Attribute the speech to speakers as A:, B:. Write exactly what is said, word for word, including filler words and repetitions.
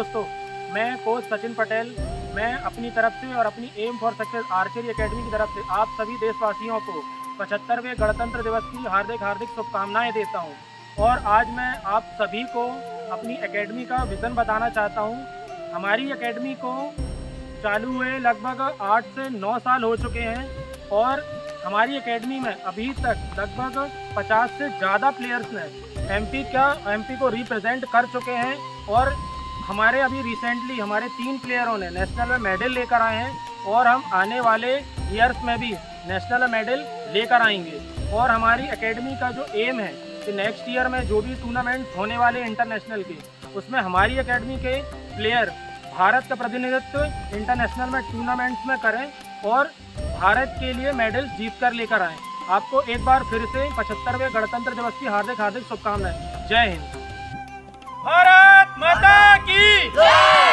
A: दोस्तों, मैं कोच सचिन पटेल, मैं अपनी तरफ से और अपनी aim for success archery academy की तरफ से आप सभी देशवासियों को पचहत्तरवें गणतंत्र दिवस की हार्दिक हार्दिक शुभकामनाएं देता हूं। और आज मैं आप सभी को अपनी एकेडमी का विज़न बताना चाहता हूं। हमारी एकेडमी को चालू हुए लगभग आठ से नौ साल हो चुके हैं और हमारी एकेडमी में अभी तक लगभग पचास से ज़्यादा प्लेयर्स ने एमपी का एमपी को रिप्रेजेंट कर चुके हैं। और हमारे अभी रिसेंटली हमारे तीन प्लेयरों ने नेशनल में मेडल लेकर आए हैं और हम आने वाले ईयर्स में भी नेशनल मेडल लेकर आएंगे। और हमारी एकेडमी का जो एम है कि नेक्स्ट ईयर में जो भी टूर्नामेंट होने वाले इंटरनेशनल के, उसमें हमारी एकेडमी के प्लेयर भारत का प्रतिनिधित्व इंटरनेशनल में टूर्नामेंट्स में करें और भारत के लिए मेडल जीत कर लेकर आएँ। आपको एक बार फिर से पचहत्तरवें गणतंत्र दिवस की हार्दिक हार्दिक शुभकामनाएं। जय हिंद। भारत माता की जय।